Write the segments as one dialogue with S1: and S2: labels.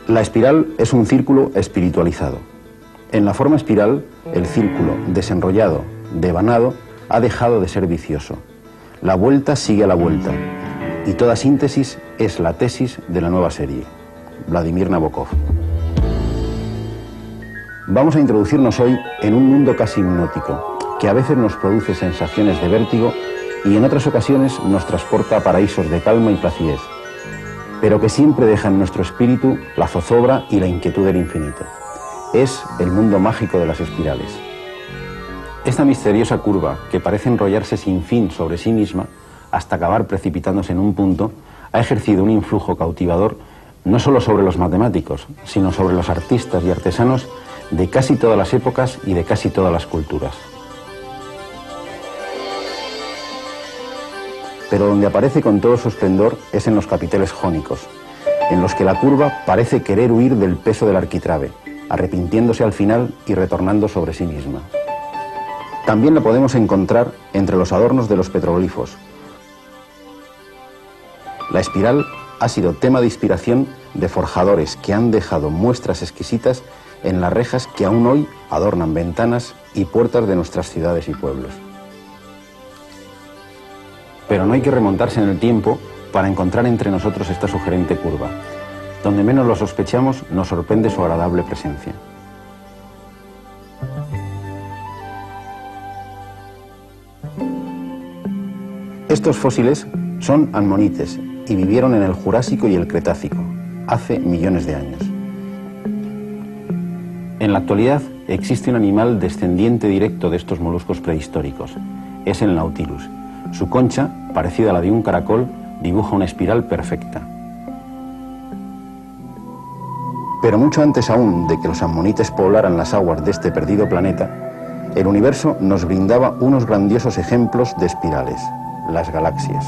S1: La espiral es un círculo espiritualizado. En la forma espiral, el círculo desenrollado, devanado, ha dejado de ser vicioso. La vuelta sigue a la vuelta, y toda síntesis es la tesis de la nueva serie. Vladimir Nabokov. Vamos a introducirnos hoy en un mundo casi hipnótico, que a veces nos produce sensaciones de vértigo y en otras ocasiones nos transporta a paraísos de calma y placidez, pero que siempre deja en nuestro espíritu la zozobra y la inquietud del infinito. Es el mundo mágico de las espirales. Esta misteriosa curva, que parece enrollarse sin fin sobre sí misma hasta acabar precipitándose en un punto, ha ejercido un influjo cautivador no solo sobre los matemáticos, sino sobre los artistas y artesanos de casi todas las épocas y de casi todas las culturas. Pero donde aparece con todo su esplendor es en los capiteles jónicos, en los que la curva parece querer huir del peso del arquitrabe, arrepintiéndose al final y retornando sobre sí misma. También la podemos encontrar entre los adornos de los petroglifos. La espiral ha sido tema de inspiración de forjadores que han dejado muestras exquisitas en las rejas que aún hoy adornan ventanas y puertas de nuestras ciudades y pueblos. Pero no hay que remontarse en el tiempo para encontrar entre nosotros esta sugerente curva. Donde menos lo sospechamos, nos sorprende su agradable presencia. Estos fósiles son ammonites y vivieron en el Jurásico y el Cretácico, hace millones de años. En la actualidad existe un animal descendiente directo de estos moluscos prehistóricos. Es el Nautilus. Su concha, parecida a la de un caracol, dibuja una espiral perfecta. Pero mucho antes aún de que los ammonites poblaran las aguas de este perdido planeta, el universo nos brindaba unos grandiosos ejemplos de espirales, las galaxias.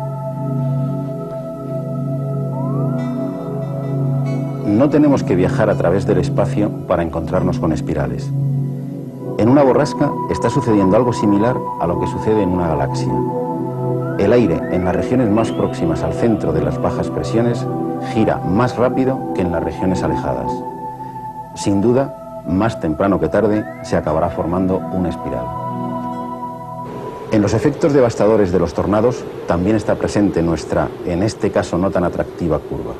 S1: No tenemos que viajar a través del espacio para encontrarnos con espirales. En una borrasca está sucediendo algo similar a lo que sucede en una galaxia. El aire en las regiones más próximas al centro de las bajas presiones gira más rápido que en las regiones alejadas. Sin duda, más temprano que tarde, se acabará formando una espiral. En los efectos devastadores de los tornados también está presente nuestra, en este caso no tan atractiva, curva.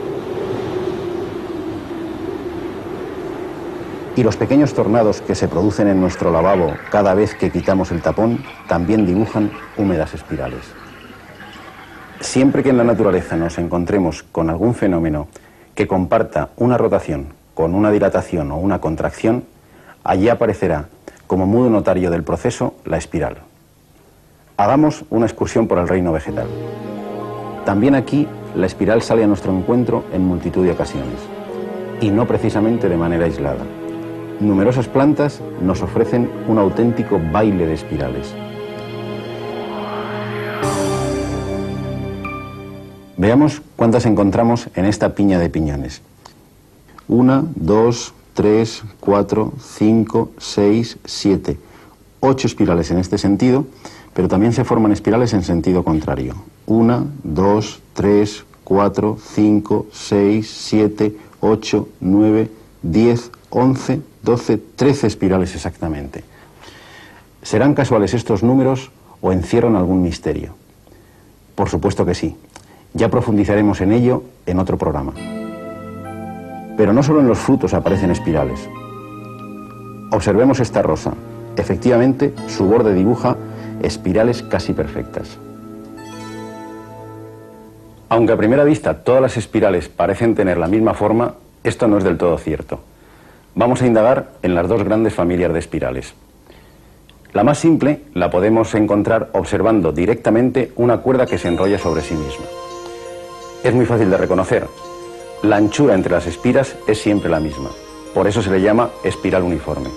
S1: Y los pequeños tornados que se producen en nuestro lavabo cada vez que quitamos el tapón también dibujan húmedas espirales. Siempre que en la naturaleza nos encontremos con algún fenómeno que comparta una rotación con una dilatación o una contracción, allí aparecerá, como mudo notario del proceso, la espiral. Hagamos una excursión por el reino vegetal. También aquí la espiral sale a nuestro encuentro en multitud de ocasiones, y no precisamente de manera aislada. Numerosas plantas nos ofrecen un auténtico baile de espirales. Veamos cuántas encontramos en esta piña de piñones. 1, 2, 3, 4, 5, 6, 7, 8 espirales en este sentido, pero también se forman espirales en sentido contrario. 1, 2, 3, 4, 5, 6, 7, 8, 9, 10, 11, 12, 13 espirales exactamente. ¿Serán casuales estos números o encierran algún misterio? Por supuesto que sí. Ya profundizaremos en ello en otro programa. Pero no solo en los frutos aparecen espirales. Observemos esta rosa. Efectivamente, su borde dibuja espirales casi perfectas. Aunque a primera vista todas las espirales parecen tener la misma forma, esto no es del todo cierto. Vamos a indagar en las dos grandes familias de espirales. La más simple la podemos encontrar observando directamente una cuerda que se enrolla sobre sí misma. Es muy fácil de reconocer. La anchura entre las espiras es siempre la misma. Por eso se le llama espiral uniforme.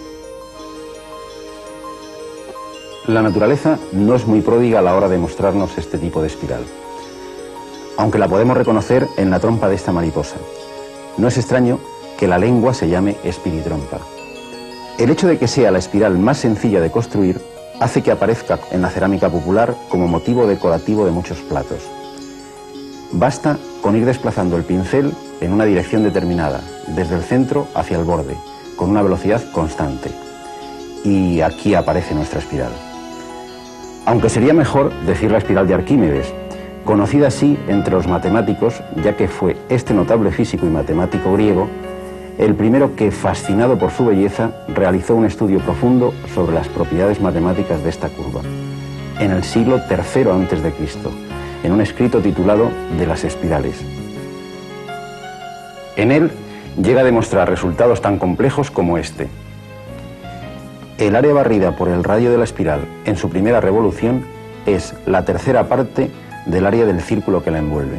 S1: La naturaleza no es muy pródiga a la hora de mostrarnos este tipo de espiral, aunque la podemos reconocer en la trompa de esta mariposa. No es extraño que la lengua se llame espiritrompa. El hecho de que sea la espiral más sencilla de construir hace que aparezca en la cerámica popular como motivo decorativo de muchos platos. Basta con ir desplazando el pincel en una dirección determinada, desde el centro hacia el borde, con una velocidad constante. Y aquí aparece nuestra espiral. Aunque sería mejor decir la espiral de Arquímedes, conocida así entre los matemáticos, ya que fue este notable físico y matemático griego el primero que, fascinado por su belleza, realizó un estudio profundo sobre las propiedades matemáticas de esta curva, en el siglo III a.C., en un escrito titulado De las espirales. En él llega a demostrar resultados tan complejos como este. El área barrida por el radio de la espiral en su primera revolución es la tercera parte del área del círculo que la envuelve.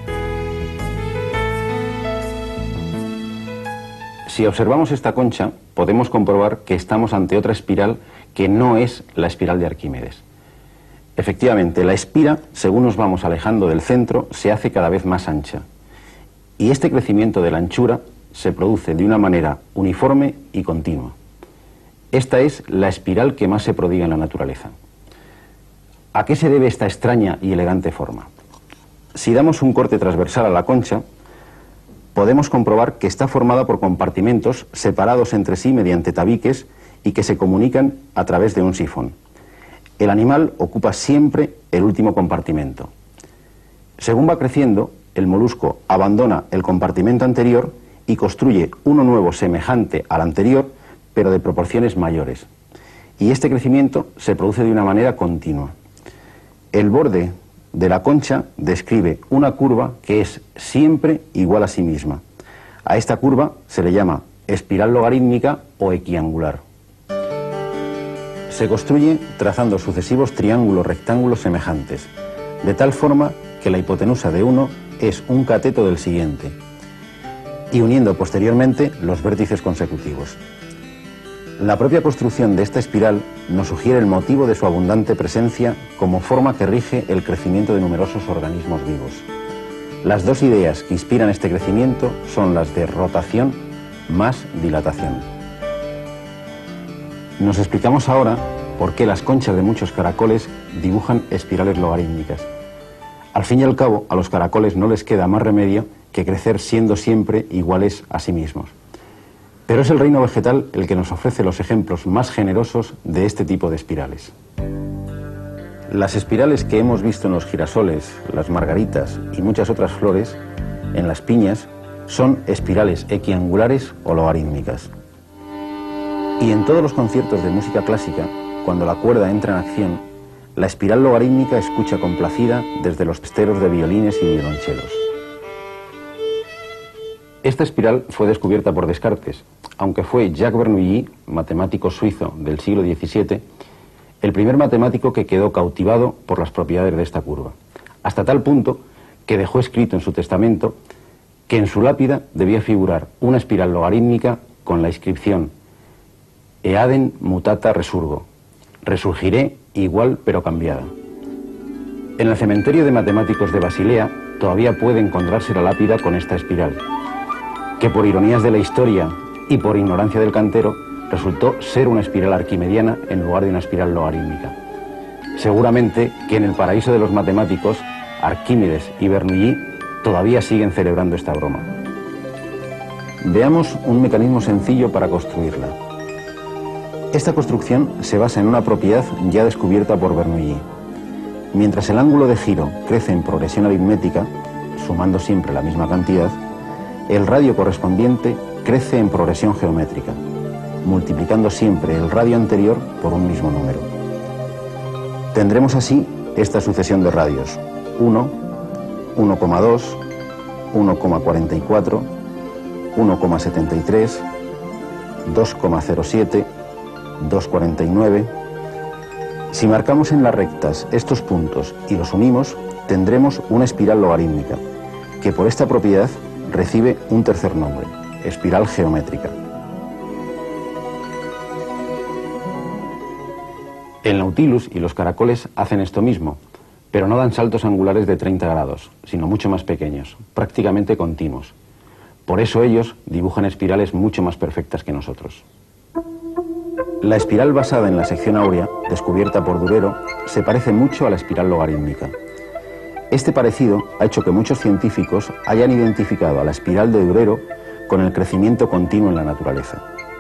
S1: Si observamos esta concha, podemos comprobar que estamos ante otra espiral que no es la espiral de Arquímedes. Efectivamente, la espira, según nos vamos alejando del centro, se hace cada vez más ancha. Y este crecimiento de la anchura se produce de una manera uniforme y continua. Esta es la espiral que más se prodiga en la naturaleza. ¿A qué se debe esta extraña y elegante forma? Si damos un corte transversal a la concha, podemos comprobar que está formada por compartimentos separados entre sí mediante tabiques y que se comunican a través de un sifón. El animal ocupa siempre el último compartimento. Según va creciendo, el molusco abandona el compartimento anterior y construye uno nuevo semejante al anterior, pero de proporciones mayores. Y este crecimiento se produce de una manera continua. El borde de la concha describe una curva que es siempre igual a sí misma. A esta curva se le llama espiral logarítmica o equiangular. Se construye trazando sucesivos triángulos rectángulos semejantes, de tal forma que la hipotenusa de uno es un cateto del siguiente, y uniendo posteriormente los vértices consecutivos. La propia construcción de esta espiral nos sugiere el motivo de su abundante presencia como forma que rige el crecimiento de numerosos organismos vivos. Las dos ideas que inspiran este crecimiento son las de rotación más dilatación. Nos explicamos ahora por qué las conchas de muchos caracoles dibujan espirales logarítmicas. Al fin y al cabo, a los caracoles no les queda más remedio que crecer siendo siempre iguales a sí mismos. Pero es el reino vegetal el que nos ofrece los ejemplos más generosos de este tipo de espirales. Las espirales que hemos visto en los girasoles, las margaritas y muchas otras flores, en las piñas, son espirales equiangulares o logarítmicas. Y en todos los conciertos de música clásica, cuando la cuerda entra en acción, la espiral logarítmica escucha complacida desde los testeros de violines y violonchelos. Esta espiral fue descubierta por Descartes, aunque fue Jacques Bernoulli, matemático suizo del siglo XVII, el primer matemático que quedó cautivado por las propiedades de esta curva, hasta tal punto que dejó escrito en su testamento que en su lápida debía figurar una espiral logarítmica con la inscripción Eadem mutata resurgo, resurgiré igual pero cambiada. En el cementerio de matemáticos de Basilea todavía puede encontrarse la lápida con esta espiral, que por ironías de la historia y por ignorancia del cantero resultó ser una espiral arquimediana en lugar de una espiral logarítmica. Seguramente que en el paraíso de los matemáticos, Arquímedes y Bernoulli todavía siguen celebrando esta broma. Veamos un mecanismo sencillo para construirla. Esta construcción se basa en una propiedad ya descubierta por Bernoulli. Mientras el ángulo de giro crece en progresión aritmética, sumando siempre la misma cantidad, el radio correspondiente crece en progresión geométrica, multiplicando siempre el radio anterior por un mismo número. Tendremos así esta sucesión de radios: 1, 1,2, 1,44, 1,73, 2,07, 2,49. Si marcamos en las rectas estos puntos y los unimos, tendremos una espiral logarítmica, que por esta propiedad recibe un tercer nombre: espiral geométrica. El Nautilus y los caracoles hacen esto mismo, pero no dan saltos angulares de 30 grados, sino mucho más pequeños, prácticamente continuos. Por eso ellos dibujan espirales mucho más perfectas que nosotros. La espiral basada en la sección áurea, descubierta por Durero, se parece mucho a la espiral logarítmica. Este parecido ha hecho que muchos científicos hayan identificado a la espiral de Durero con el crecimiento continuo en la naturaleza.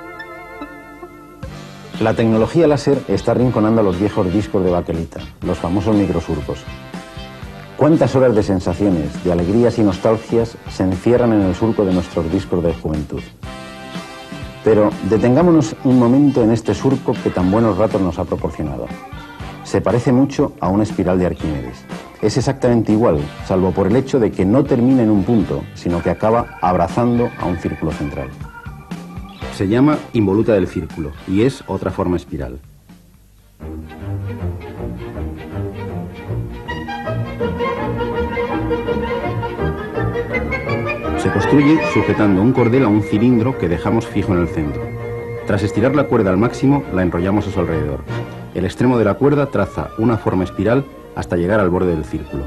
S1: La tecnología láser está arrinconando a los viejos discos de baquelita, los famosos microsurcos. ¿Cuántas horas de sensaciones, de alegrías y nostalgias se encierran en el surco de nuestros discos de juventud? Pero detengámonos un momento en este surco que tan buenos ratos nos ha proporcionado. Se parece mucho a una espiral de Arquímedes. Es exactamente igual, salvo por el hecho de que no termina en un punto, sino que acaba abrazando a un círculo central. Se llama involuta del círculo y es otra forma espiral. Se construye sujetando un cordel a un cilindro que dejamos fijo en el centro. Tras estirar la cuerda al máximo, la enrollamos a su alrededor. El extremo de la cuerda traza una forma espiral hasta llegar al borde del círculo.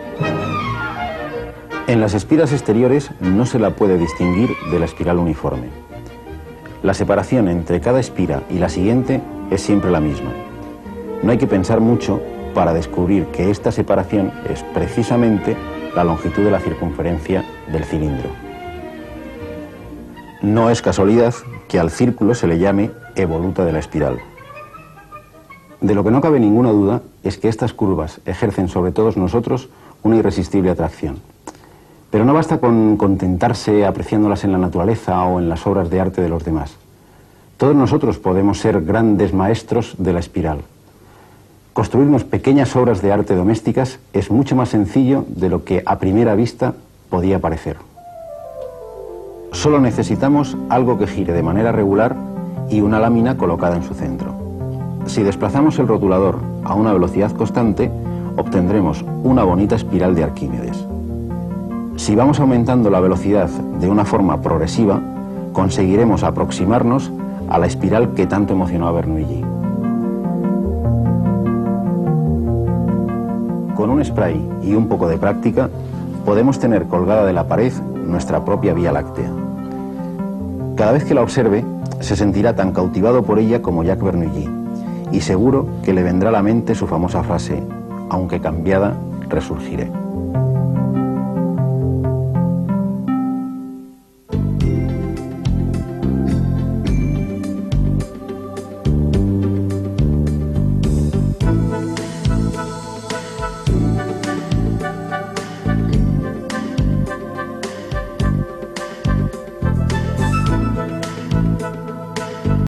S1: En las espiras exteriores no se la puede distinguir de la espiral uniforme. La separación entre cada espira y la siguiente es siempre la misma. No hay que pensar mucho para descubrir que esta separación es precisamente la longitud de la circunferencia del cilindro. No es casualidad que al círculo se le llame evoluta de la espiral. De lo que no cabe ninguna duda es que estas curvas ejercen sobre todos nosotros una irresistible atracción. Pero no basta con contentarse apreciándolas en la naturaleza o en las obras de arte de los demás. Todos nosotros podemos ser grandes maestros de la espiral. Construirnos pequeñas obras de arte domésticas es mucho más sencillo de lo que a primera vista podía parecer. Solo necesitamos algo que gire de manera regular y una lámina colocada en su centro. Si desplazamos el rotulador a una velocidad constante, obtendremos una bonita espiral de Arquímedes. Si vamos aumentando la velocidad de una forma progresiva, conseguiremos aproximarnos a la espiral que tanto emocionó a Bernoulli. Con un spray y un poco de práctica, podemos tener colgada de la pared nuestra propia Vía Láctea. Cada vez que la observe, se sentirá tan cautivado por ella como Jacques Bernoulli, y seguro que le vendrá a la mente su famosa frase: aunque cambiada, resurgiré.